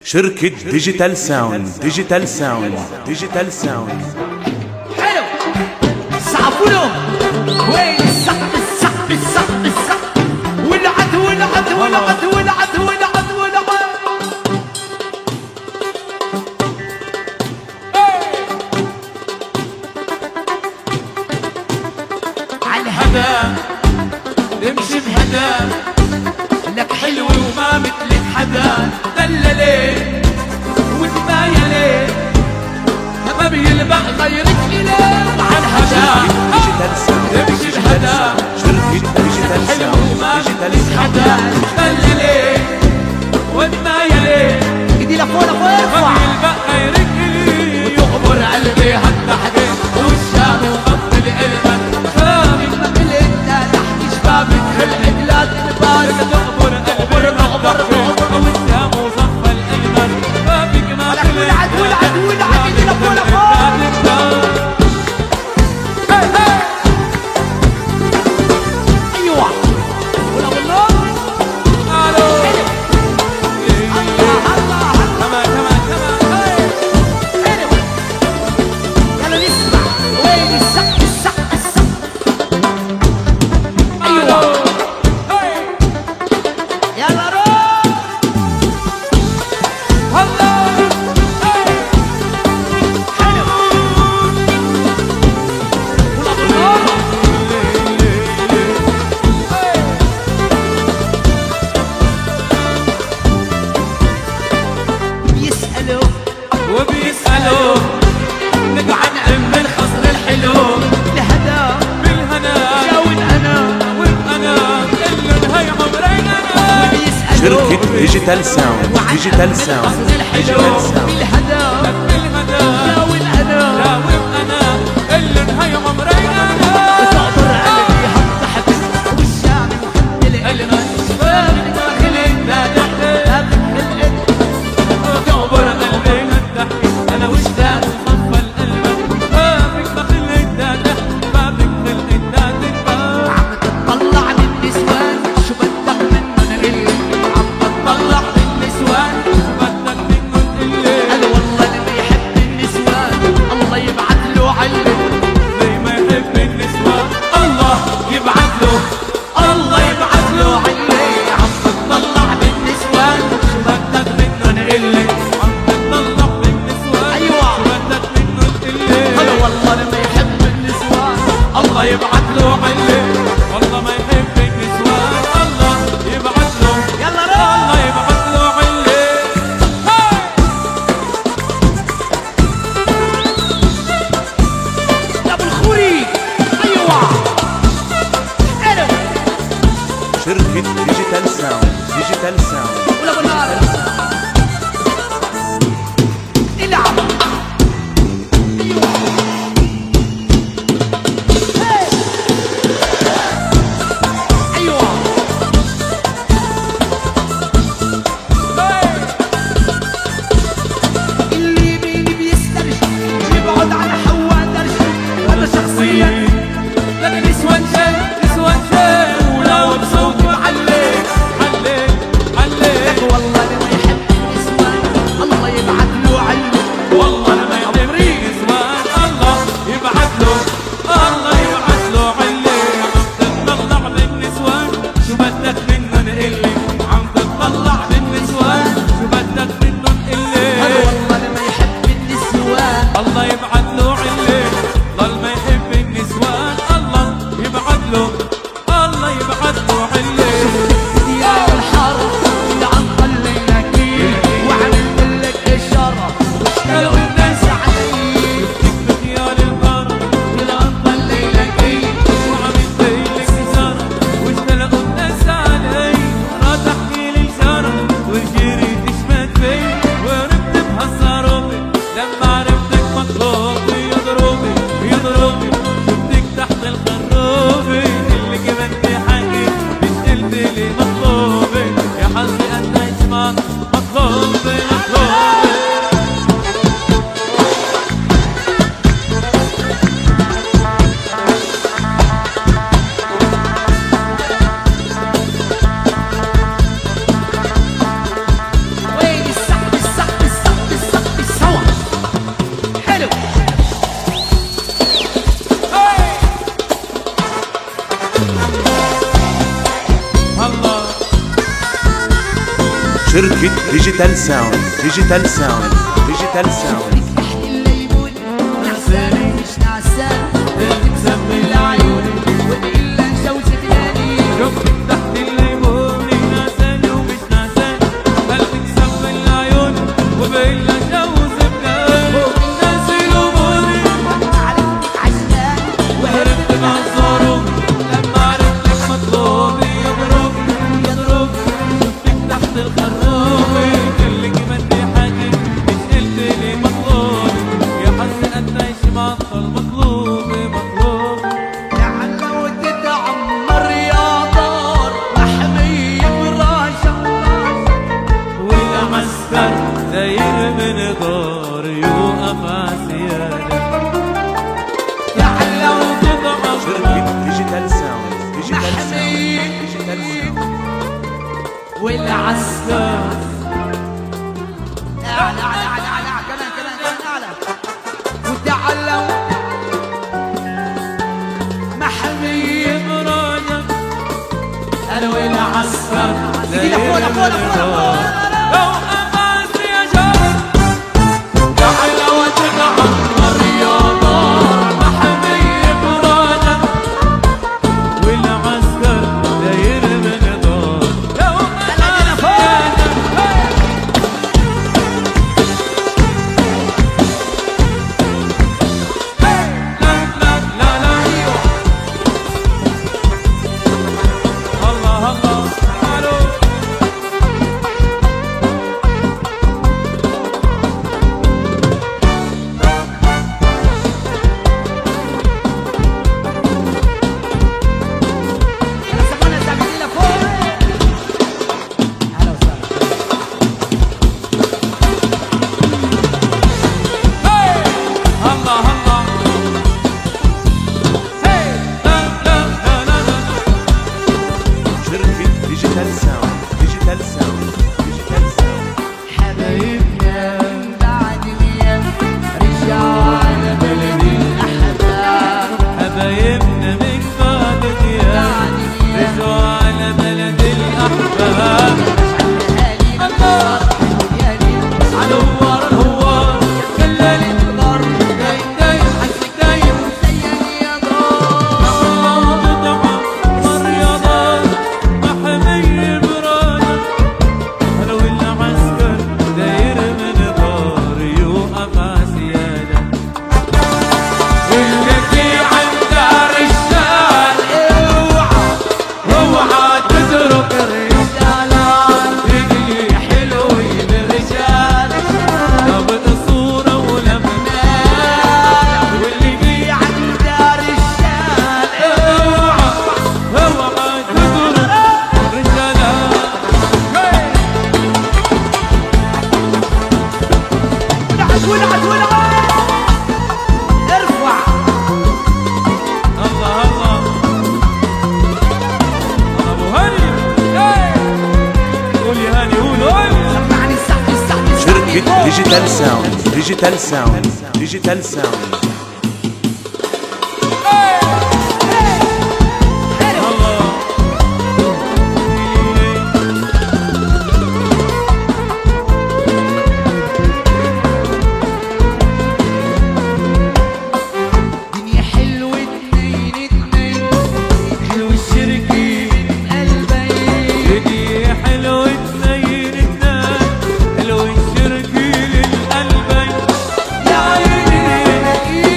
شركة ديجيتال ساوند. حلو سقفوا لهم وين السقف ولعت على الهدى نمشي بهدى لك حلو وما مثلك حدا دللي وتمايا ليه ما بيلبق غيرك إليه على الهدى نمشي بهدى حلو وما مثلك حدا دللي وتمايا ليه ايدي لفوق ارفع ما بيلبق غيرك إليه وتغبر قلبي هالتحدي والشام وغطي القلب فاهمك ما بلقنا تحكي شبابك خلقك لا تنبارك تغبر وانت مصفى القلب فاهمك ما بلقنا ولعد ايدي لفوق ايوه ولا والله الو الله يلا نسمع وين السقف ايوه يلا روح والله حلو ولا والله وبيسألوا نقعد عم الخصر الحلو الهدى بالهنا جاوب انا كلن هاي عمرين انا شركة ديجيتال ساوند. الخصر الحلو بالهدى جاوب انا كلن هاي عمرين انا بتعبر قلبي هالضحك والشام وخد القلب فاهم ما خلق لا تحت تعبر قلبي انا وجدان وصفى القلب بابك ما خليت داده بابك خليت داده عم تطلع للنسوان شو بدك منهم قلي عم تطلع للنسوان شو بدك منهم قلي شركة ديجيتال ساوند. ديجيتال ساوند. ديجيتال ساوند. نعساني مش نعسان تسمي العيون وإلا نجوزك نادي شفتك تحت الليمون نعساني ومش نعسان قلبك سمي العيون وإلا نجوزك نادي ناسي الأمور عرفتك عشان وهربت مع الظروف لما عرفتك مطلوبي يضرب شفتك تحت الخروف قلتلك بدي حاجة مش قلتلي مطلوب يا حسن تعيش معطل مطلوبي مطلوب لعل ودي تعمر يا دار محمي براشة والعسكر داير من دار يوقف عالسيادة لعل ودي تعمر شركة ديجيتال ساوند. ديجيتال ساوند. ديجيتال ساوند. والعسكر أعلى أعلى أعلى أعلى كمان أعلى وتعلم محمي براجك أنا والعسكر لو أمس يا جار تعالى وتتعمر يا دار محمي براجك والعسكر داير من دار لو أمس ديجيتال ساوند. ديجيتال ساوند. ديجيتال ساوند. يا عيني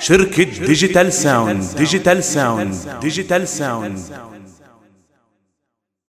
شركة ديجيتال ساوند.